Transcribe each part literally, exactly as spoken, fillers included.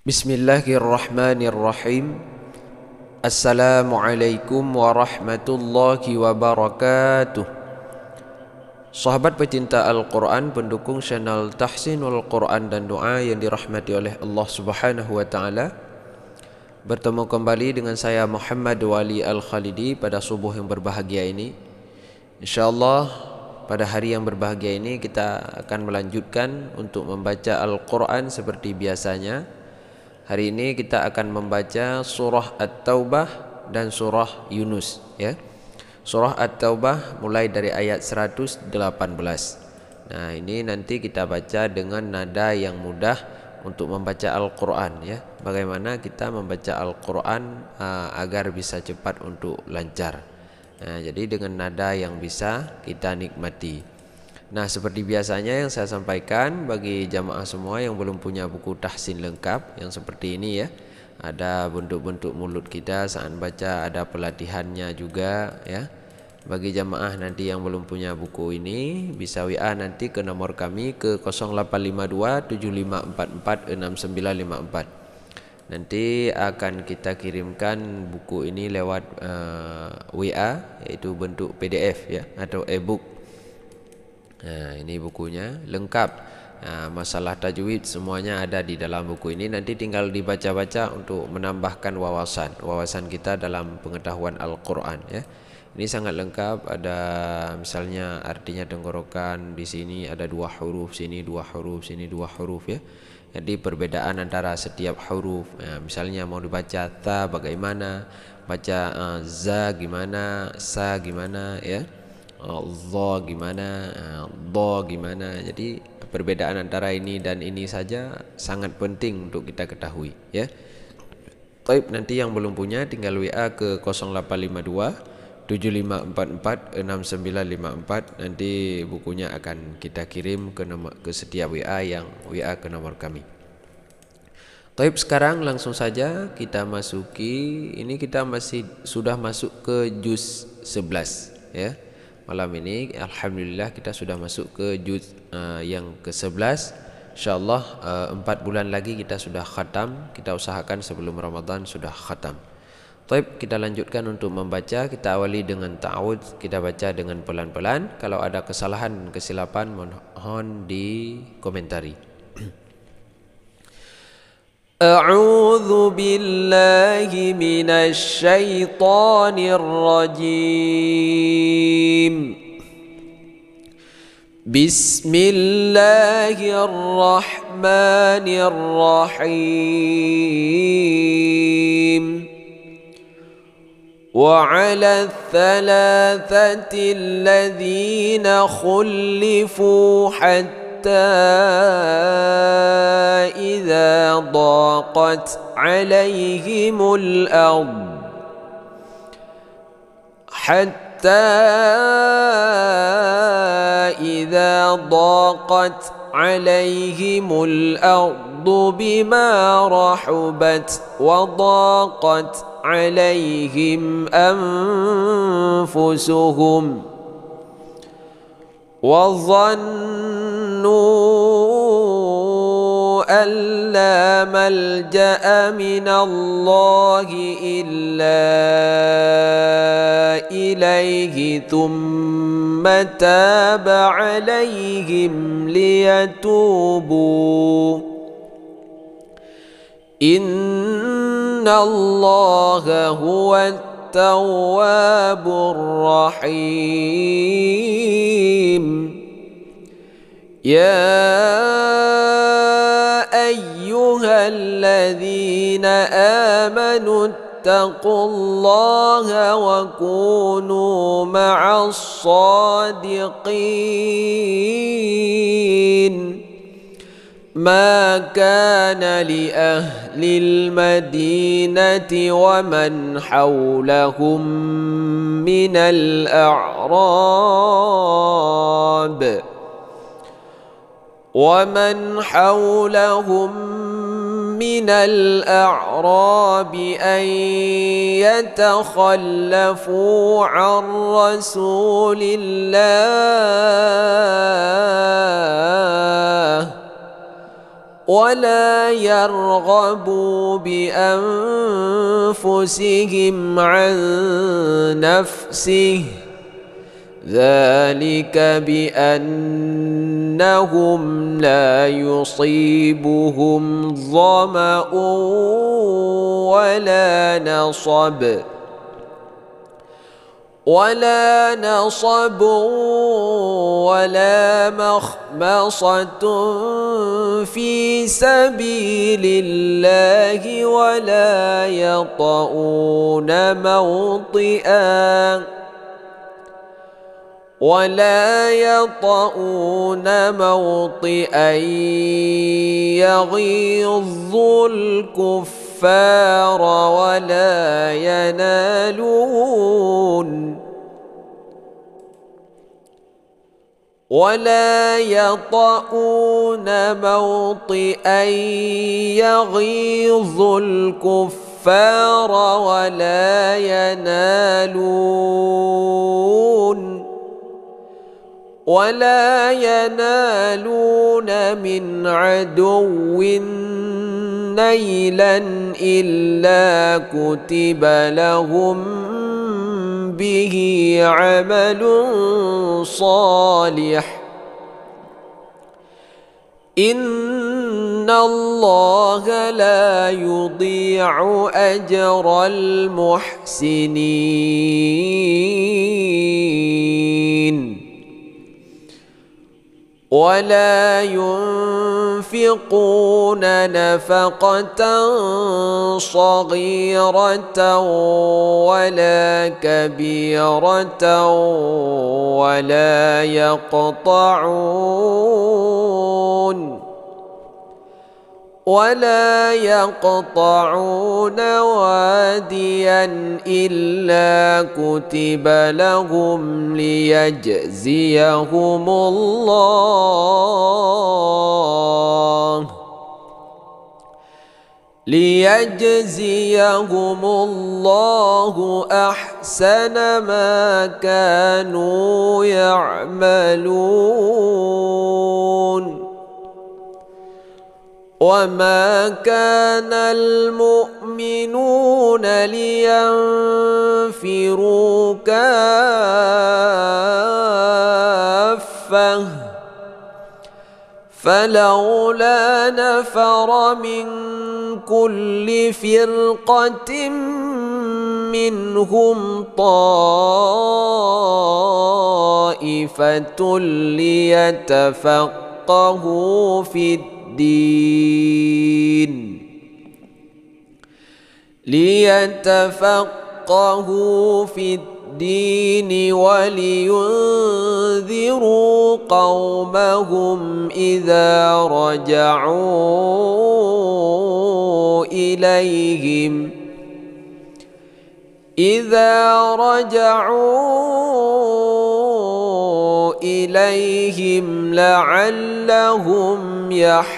Bismillahirrahmanirrahim. Assalamualaikum warahmatullahi wabarakatuh. Sahabat pecinta Al-Quran, pendukung channel Tahsinul Quran dan Doa yang dirahmati oleh Allah Subhanahu wa Ta'ala, bertemu kembali dengan saya Muhammad Wali Al-Khalidi pada subuh yang berbahagia ini. InsyaAllah pada hari yang berbahagia ini kita akan melanjutkan untuk membaca Al-Quran seperti biasanya. Hari ini kita akan membaca surah At-Taubah dan surah Yunus, ya. Surah At-Taubah mulai dari ayat seratus delapan belas. Nah, ini nanti kita baca dengan nada yang mudah untuk membaca Al-Quran, ya. Bagaimana kita membaca Al-Quran uh, agar bisa cepat untuk lancar. Nah, jadi dengan nada yang bisa kita nikmati. Nah, seperti biasanya yang saya sampaikan bagi jamaah semua yang belum punya buku tahsin lengkap yang seperti ini, ya. Ada bentuk-bentuk mulut kita saat baca, ada pelatihannya juga, ya. Bagi jamaah nanti yang belum punya buku ini bisa W A nanti ke nomor kami ke nol delapan lima dua tujuh lima empat empat enam sembilan lima empat. Nanti akan kita kirimkan buku ini lewat uh, W A, yaitu bentuk P D F, ya, atau e-book. Nah, ini bukunya lengkap. Nah, masalah tajwid semuanya ada di dalam buku ini. Nanti tinggal dibaca-baca untuk menambahkan wawasan wawasan kita dalam pengetahuan Al-Quran, ya. Ini sangat lengkap. Ada misalnya artinya tenggorokan, di sini ada dua huruf, sini dua huruf, sini dua huruf, ya. Jadi perbedaan antara setiap huruf. Nah, misalnya mau dibaca ta bagaimana, baca uh, za gimana, sa gimana, ya. Dha gimana, dha gimana. Jadi perbedaan antara ini dan ini saja sangat penting untuk kita ketahui, ya. Baik, nanti yang belum punya tinggal W A ke nol delapan lima dua tujuh lima empat empat enam sembilan lima empat. Nanti bukunya akan kita kirim ke nomor, ke setiap W A yang W A ke nomor kami. Baik, sekarang langsung saja kita masuki. Ini kita masih sudah masuk ke juz sebelas, ya. Malam ini alhamdulillah kita sudah masuk ke juz uh, yang ke sebelas. Insyaallah uh, empat bulan lagi kita sudah khatam. Kita usahakan sebelum Ramadan sudah khatam. Baik, kita lanjutkan untuk membaca. Kita awali dengan ta'awudz, kita baca dengan pelan-pelan. Kalau ada kesalahan kesilapan mohon dikomentari. A'udzu billahi minasy syaithanir rajim. Bismillahirrahmanirrahim. Wa 'ala ats-tsalatsati alladziina khulifu hatta إذا ضاقت عليهم الأرض حتى إذا ضاقت عليهم الأرض بما رحبت وضاقت عليهم أنفسهم وظنوا أن لا ملجأ من الله إلا إليه ثم تاب عليهم ليتوبوا إن الله هو التواب الرحيم. يا أيها الذين آمنوا اتقوا الله وكونوا مع الصادقين. ما كان لأهل المدينة ومن حولهم من الأعراب ومن حولهم من الأعراب أن يتخلفوا عن رسول الله ولا يرغبوا بأنفسهم عن نفسه ذلك بأنهم لا يصيبهم ظمأ ولا نصب ولا نصب ولا مخمصة في سبيل الله ولا يطؤون موطئا ولا يطؤون موطئا يغيظ الكفار ولا ينالون ولا يطؤون موطئا يغيظ الكفار ولا ينالون ولا ينالون من عدو نيلا إلا كتب لهم به عمل صالح إن الله لا يضيع أجر المحسنين ولا ينفقون نفقة صغيرة ولا كبيرة ولا يقطعون ولا يقطعون واديا إلا كتب لهم ليجزيهم الله ليجزيهم الله أحسن ما كانوا يعملون وما كان المؤمنون لينفروا كافة فلولا نفر من كل فرقة منهم طائفة ليتفقهوا في الدين الدين ليتفقهوا في الدين ولينذروا قومهم إذا رجعوا إليهم إذا رجعوا إليهم لعلهم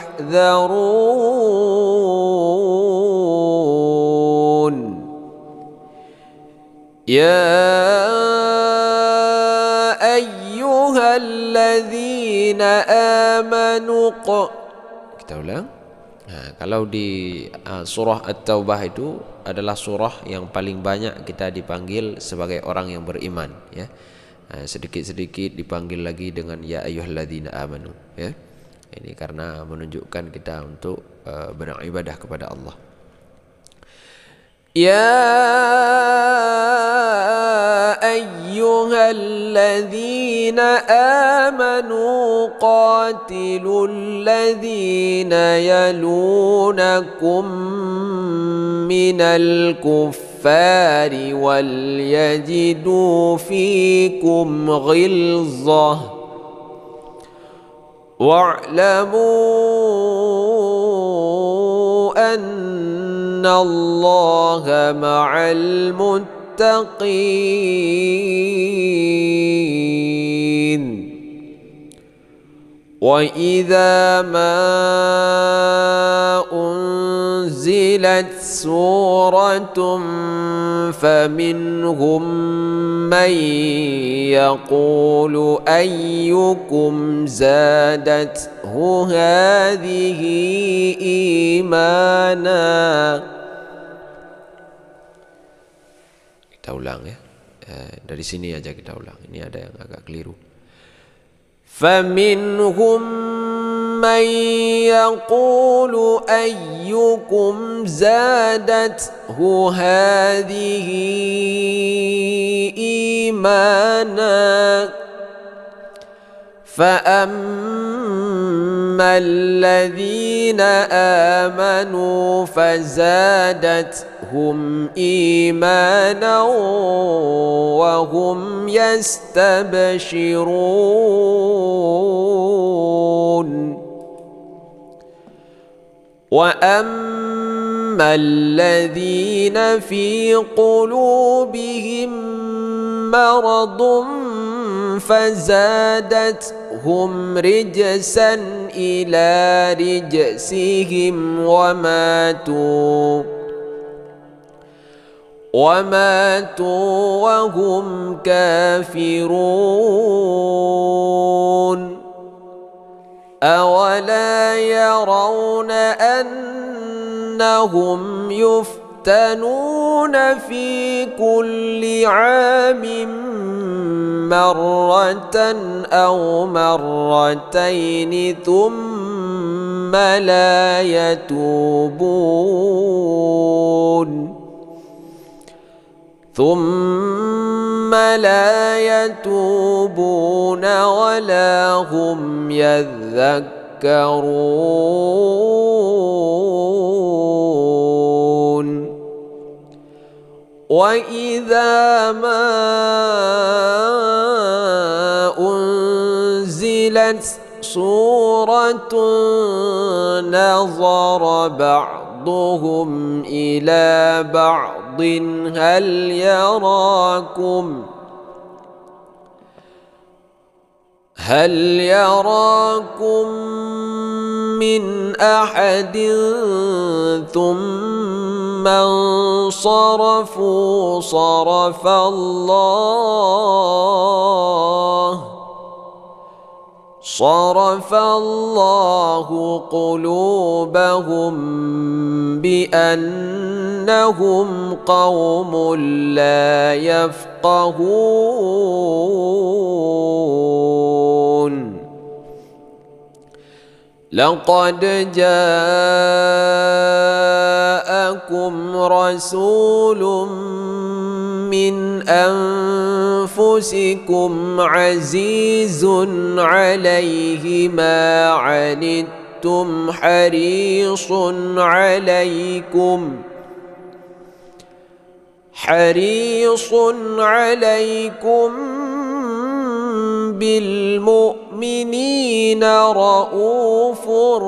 يحذرون يا أيها الذين آمنوا kita ulang. Nah, kalau di uh, surah At-Taubah itu adalah surah yang paling banyak kita dipanggil sebagai orang yang beriman, ya. Uh, sedikit-sedikit dipanggil lagi dengan ya ayyuhalladzina amanu, ya. Ini karena menunjukkan kita untuk uh, beribadah kepada Allah. Ya ayyuhalladzina amanu qatilul ladzina yalunakum minal kuffari wal yajidu fikum ghilzah wa'lamu anna Allaha ma'al muttaqin wa idza ma أنزلت سورة فمنهم من يقول أيكم زادته هذه إيمانا. Kita ulang ya, eh, dari sini aja kita ulang, ini ada yang agak keliru. فمنهم من يقول أيكم زادته هذه إيمانا فأما الذين آمنوا فزادتهم إيمانا وهم يستبشرون وأما الذين في قلوبهم مرض فزادتهم رجسا إلى رجسهم وماتوا وماتوا وهم كافرون أولا يرون أنهم يفتنون في كل عام مرة أو مرتين ثم لا يتوبون ثم لا يتوبون ولا هم يذكرون وإذا ما أنزلت سورة نظر بعضهم إلى بعض هل يراكم هل يراكم من أحد ثم انصرفوا صرف الله صرف الله قلوبهم بأنهم قوم لا يفقهون لقد جاءكم رسول من أنفسكم عزيز عليه ما عنتم حريص عليكم حريص عليكم بالمؤمنين رؤوف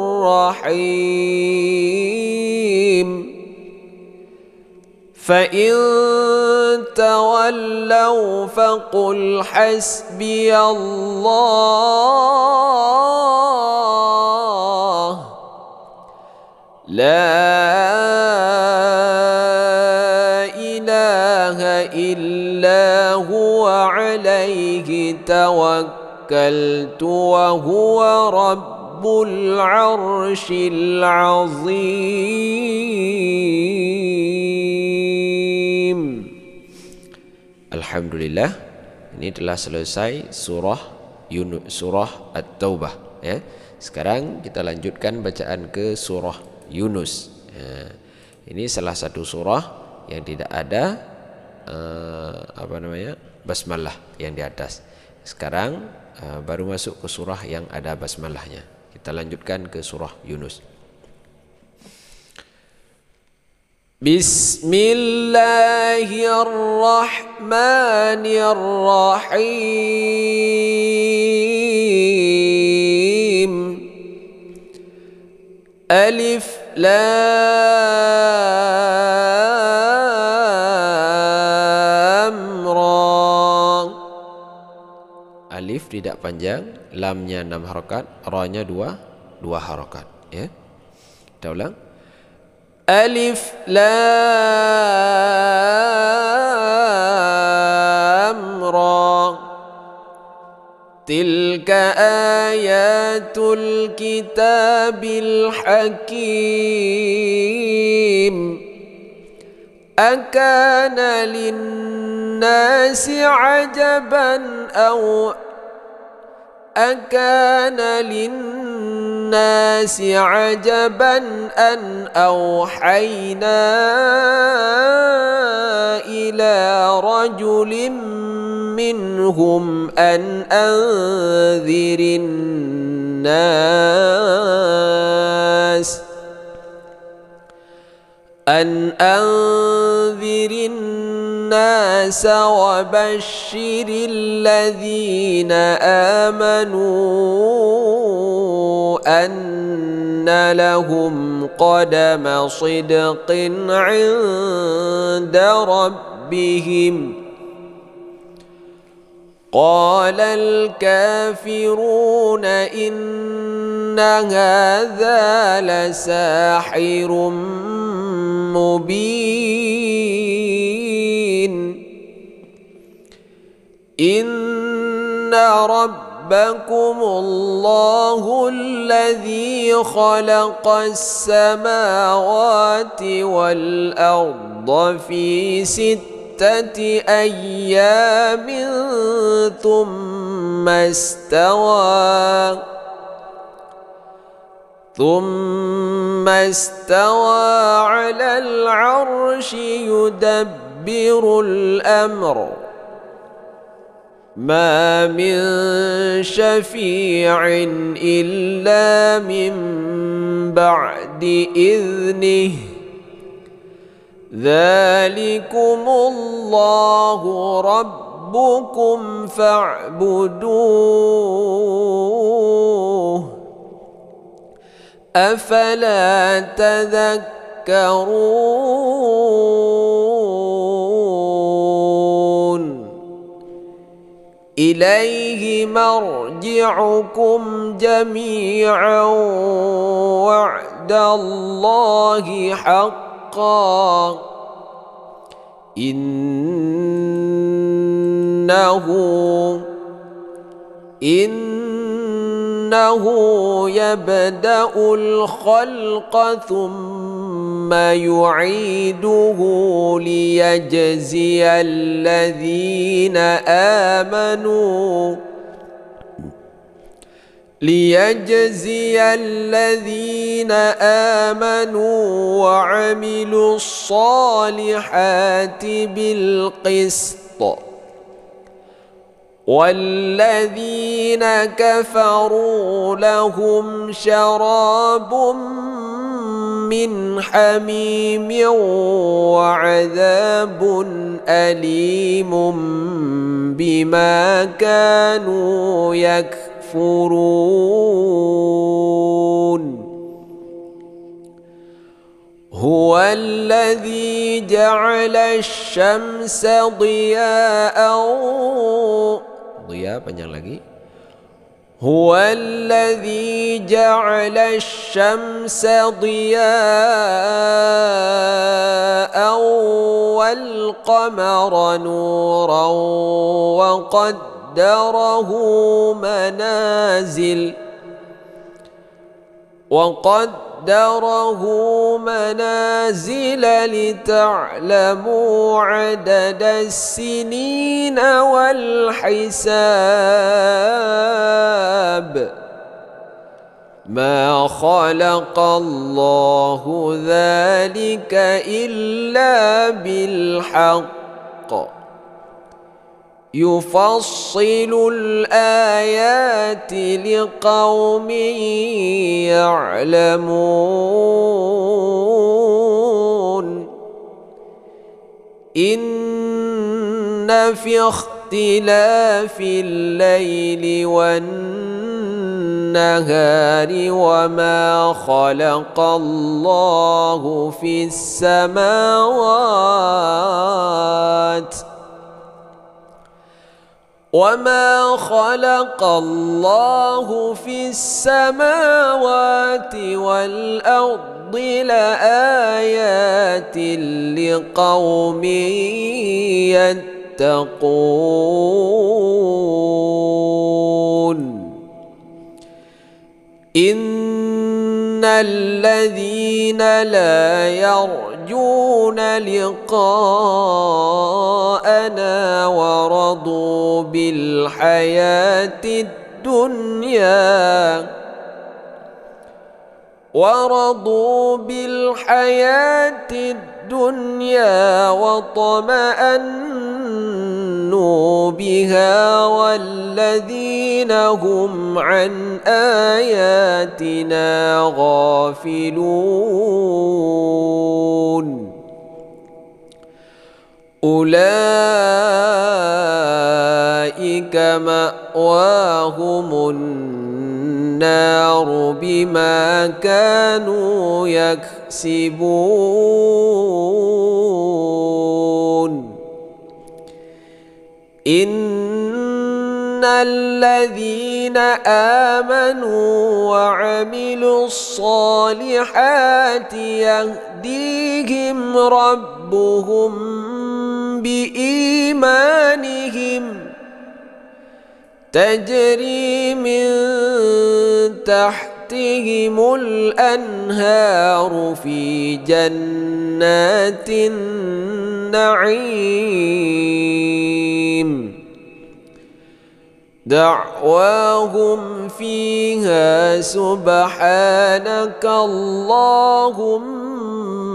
رحيم فإن تولوا فقل حسبي الله لا إله إلا هو عليه توكلت وهو رب العرش العظيم. Alhamdulillah, ini telah selesai surah Yunus, surah At-Taubah ya. Sekarang kita lanjutkan bacaan ke surah Yunus ya. Ini salah satu surah yang tidak ada uh, apa namanya basmalah yang di atas. Sekarang uh, baru masuk ke surah yang ada basmalahnya. Kita lanjutkan ke surah Yunus. Bismillahirrahmanirrahim. Alif Lam Ra. Alif tidak panjang, lamnya enam harokat, ra-nya dua, dua harokat ya. Kita ulang. ألف لام را تلك آيات الكتاب الحكيم أكان للناس عجبا أو أكان للناس عجبا أن أوحينا إلى رجل منهم أن أنذر الناس أن أنذر الناس وبشر الذين آمنوا أن لهم قدم صدق عند ربهم قال الكافرون إن هذا لساحر مبين إن ربكم الله الذي خلق السماوات والأرض في ستة أيام ثم استوى ثم استوى على العرش يدبر الأمر ما من شفيع إلا من بعد إذنه ذلكم الله ربكم فاعبدوه أفلا تذكرون إليه مرجعكم جميعا وعد الله حقا إنه إنه يبدأ الخلق ثم يعيده ليجزي الذين آمنوا ليجزي الذين آمنوا وعملوا الصالحات بالقسط والذين كفروا لهم شراب من حميم وعذاب أليم بما كانوا يكفرون هو الذي جعل الشمس ضياء ضياء panjang lagi هو الذي جعل الشمس ضياء والقمر نورا وقدره منازل وقدره منازل لتعلموا عدد السنين والحساب ما خلق الله ذلك إلا بالحق يفصل الآيات لقوم يعلمون إن في اختلاف الليل والنهار وما خلق الله في السماوات وما خلق الله في السماوات والأرض لآيات لقوم يتقون إن الذين لا يرجون لقاءنا ورضوا بالحياة الدنيا ورضوا بالحياة الدنيا واطمأنوا بها والذين هم عن آياتنا غافلون أولئك مأواهم النار بما كانوا يكسبون إن الذين آمنوا وعملوا الصالحات يهديهم ربهم بإيمانهم تجري من تحتهم الأنهار في جنات النعيم دعواهم فيها سبحانك اللهم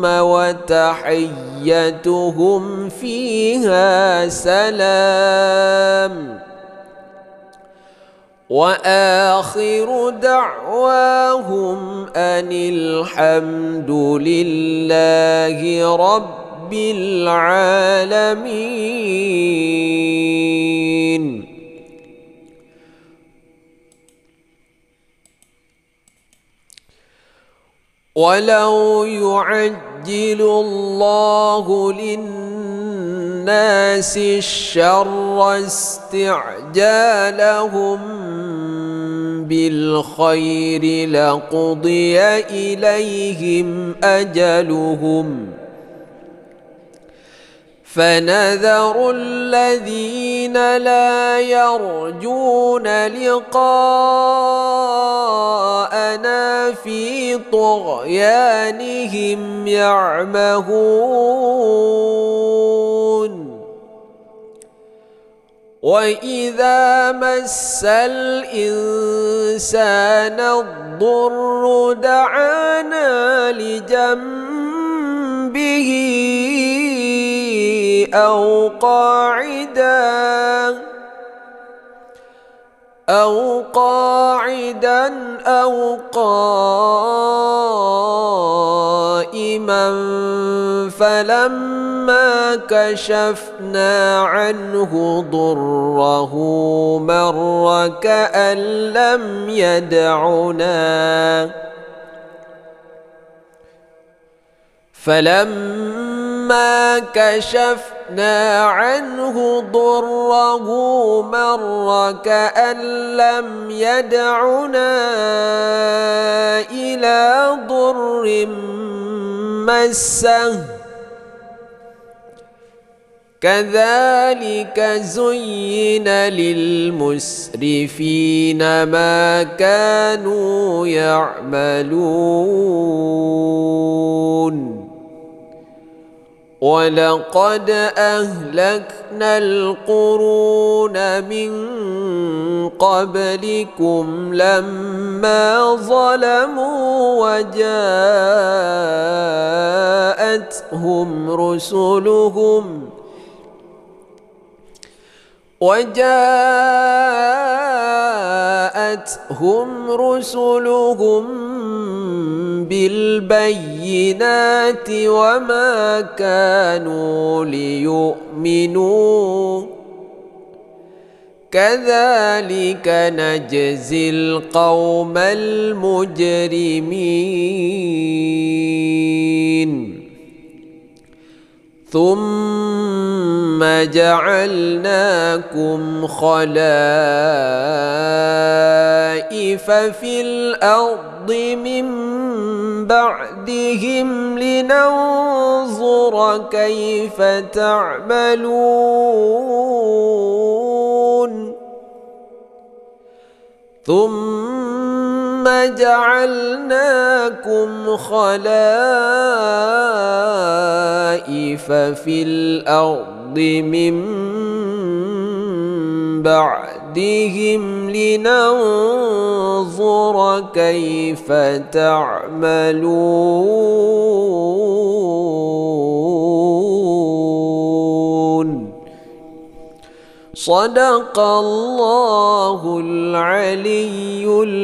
وتحيتهم فيها سلام وآخر دعواهم أن الحمد لله رب العالمين. ولو يعجل الله للناس الشر استعجالهم بالخير لقضي إليهم أجلهم فنذر الذين لا يرجون لقاءنا في طغيانهم يعمهون وإذا مس الإنسان الضر دعانا لجنبه أو قاعدا أو قاعدا أو قائما فلما كشفنا عنه ضره مر كأن لم يدعنا فلما كشفنا عنه ضره مر كأن لم يدعنا إلى ضر مسه كذلك زين للمسرفين ما كانوا يعملون ولقد أهلكنا القرون من قبلكم لما ظلموا وجاءتهم رسلهم وجاءتهم رسلهم بالبينات وما كانوا ليؤمنوا كذلك نجزي القوم المجرمين ثم جعلناكم خلائف في الأرض من بعدهم لننظر كيف تعملون ثم جعلناكم خلائف في الأرض من بعدهم لننظر كيف تعملون صدق الله العلي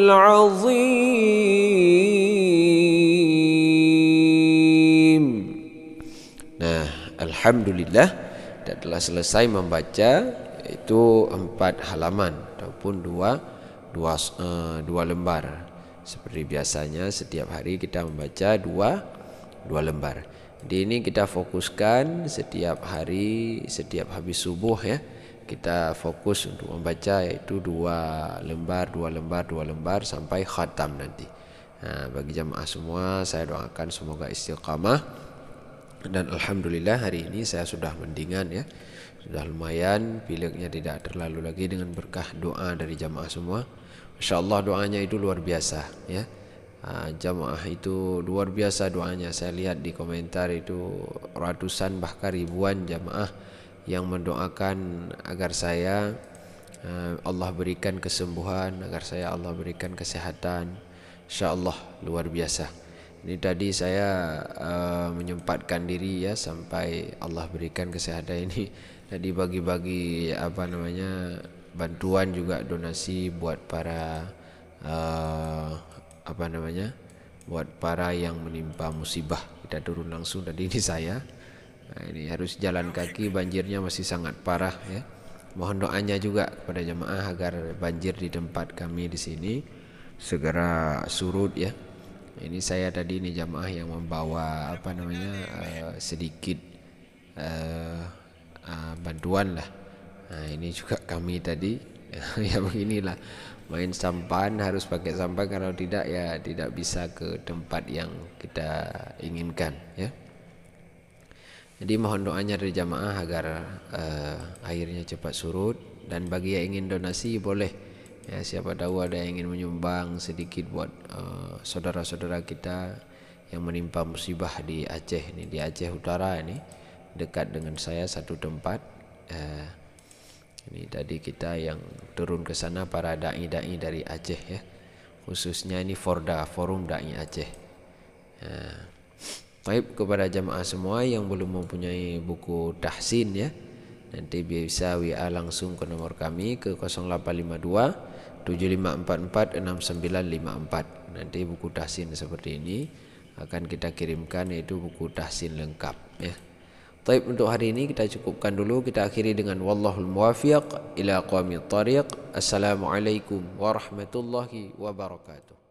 العظيم. Nah, alhamdulillah kita telah selesai membaca itu empat halaman ataupun dua dua uh, dua lembar. Seperti biasanya setiap hari kita membaca dua dua lembar. Di ini kita fokuskan setiap hari, setiap habis subuh ya. Kita fokus untuk membaca yaitu dua lembar, dua lembar, dua lembar sampai khatam nanti. Nah, bagi jamaah semua saya doakan semoga istiqamah. Dan alhamdulillah hari ini saya sudah mendingan ya. Sudah lumayan, pileknya tidak terlalu lagi dengan berkah doa dari jamaah semua. Masya Allah doanya itu luar biasa ya. Uh, jamaah itu luar biasa doanya. Saya lihat di komentar itu ratusan bahkan ribuan jamaah yang mendoakan agar saya uh, Allah berikan kesembuhan, agar saya Allah berikan kesehatan. Insya Allah luar biasa. Ini tadi saya uh, menyempatkan diri ya sampai Allah berikan kesehatan ini. Tadi bagi-bagi apa namanya bantuan juga donasi buat para uh, apa namanya buat para yang menimpa musibah. Kita turun langsung tadi ini saya. Nah, ini harus jalan kaki, banjirnya masih sangat parah ya. Mohon doanya juga kepada jemaah agar banjir di tempat kami di sini segera surut ya. Ini saya tadi ini jemaah yang membawa apa namanya uh, sedikit uh, uh, bantuan lah. Nah, ini juga kami tadi ya beginilah, main sampan harus pakai sampan, kalau tidak ya tidak bisa ke tempat yang kita inginkan ya. Jadi mohon doanya dari jamaah agar uh, airnya cepat surut. Dan bagi yang ingin donasi boleh ya, siapa tahu ada yang ingin menyumbang sedikit buat saudara-saudara uh, kita yang menimpa musibah di Aceh ini, di Aceh Utara ini dekat dengan saya satu tempat. Uh, ini tadi kita yang turun ke sana para dai-dai dari Aceh ya, khususnya ini Forda, Forum Dai Aceh. Uh, Baik, kepada jamaah semua yang belum mempunyai buku tahsin ya, nanti bisa W A langsung ke nomor kami ke nol delapan lima dua tujuh lima empat empat enam sembilan lima empat. Nanti buku tahsin seperti ini akan kita kirimkan, yaitu buku tahsin lengkap ya. Baik, untuk hari ini kita cukupkan dulu, kita akhiri dengan wallahul muwafiq ila aqwamit thariq. Assalamualaikum warahmatullahi wabarakatuh.